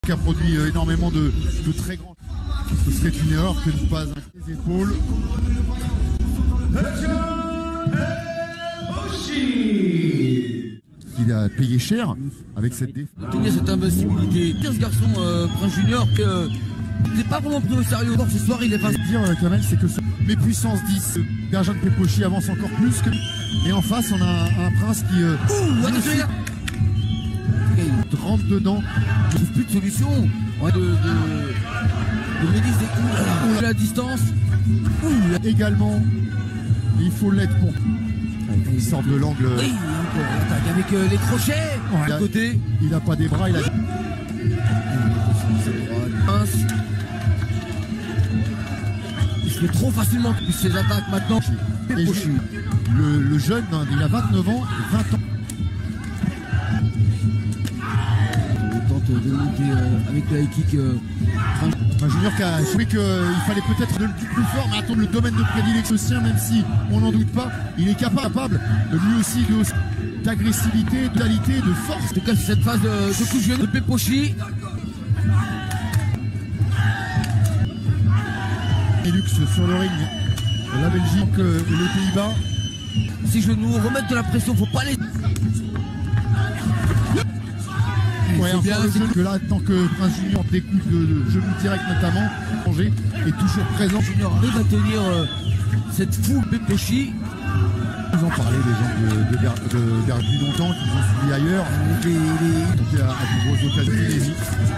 Qui a produit énormément de très grands. Ce serait une erreur que de ne pas incliner les épaules. Il a payé cher avec cette défaite. Tenir cette invincibilité. Ce garçon, Prince Junior, que il n'est pas vraiment pris au sérieux. Ce soir, il est pas. Dire Kamel, c'est que mes puissance 10, Berjan Pepochi avance encore plus que. Et en face, on a un Prince qui. Rentre dedans. Je trouve plus de solution. Ouais, de Médis des coups à la distance. Également, il faut l'être pour. Il sort de l'angle. Oui, avec les crochets. Ouais, à côté. Il n'a pas des bras, il a. Il se fait trop facilement depuis ses attaques maintenant. Le jeune, il a 29 ans, 20 ans. De monter avec la kick. Un junior qui a joué qu'il fallait peut-être de le plus fort, mais attends, le domaine de prédilection sien, même si on n'en doute pas, il est capable lui aussi d'agressivité, de qualité, de force. En tout cas, c'est cette phase de coup de genou de Pepochi. Et Lux sur le ring, la Belgique, les Pays-Bas. Si je nous remettre de la pression, faut pas les. Ouais, enfin, bien, que là, tant que Prince Junior découpe de genoux direct notamment, Angers est toujours présent. Junior arrive à tenir cette foule Pepochi. Ils ont parlé des gens de depuis longtemps, qu'ils ont suivi ailleurs. Donc à de grosses occasions.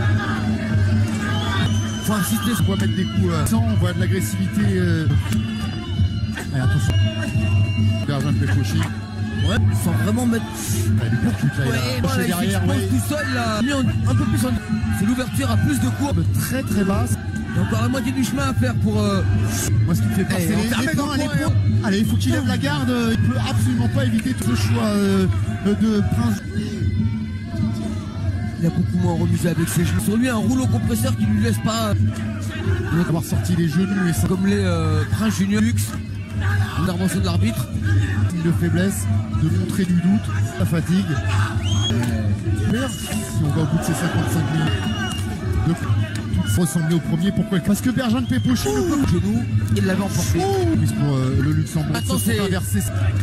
Faut insister, on voit mettre des coups sans, on voit de l'agressivité. Allez, attention. Berjan Pepochi. Ouais, sans vraiment mettre. Il est pour tout là, ouais, derrière, je pense tout seul là. Un peu plus en. C'est l'ouverture à plus de courbes. Très très basse. Il y a encore la moitié du chemin à faire pour. Moi, ce qui me fait peur, c'est les points. Allez, il faut qu'il lève la garde. Il peut absolument pas éviter tout le choix de Prince. Il a beaucoup moins remusé avec ses genoux. Sur lui, un rouleau compresseur qui lui laisse pas. Avoir sorti les genoux et ça. Comme les Prince Junior Lux. Intervention de l'arbitre. De faiblesse, de montrer du doute, la fatigue. Si on va au bout de ces 55 minutes, de ressembler au premier, pourquoi? Parce que Berjan Pepochi le genou, il l'avait emporté. Pour le Luxembourg, attends, c'est inversé.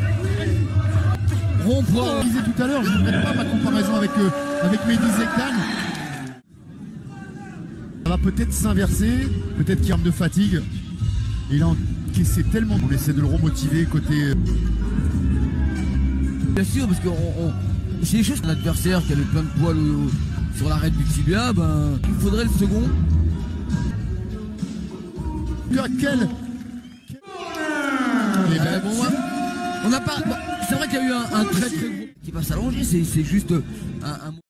Rond-point. Je disais tout à l'heure, je ne mettrai pas ma comparaison avec Mehdi Zekdan. Ça va peut-être s'inverser, peut-être qu'il y a un de fatigue. Et il a encaissé tellement. On essaie de le remotiver côté. Bien sûr, parce que c'est des choses. Un adversaire qui avait plein de poils sur l'arête du tibia, ben, il faudrait le second. Quel on n'a pas. Bon, c'est vrai qu'il y a eu un très très gros qui va s'allonger, c'est juste un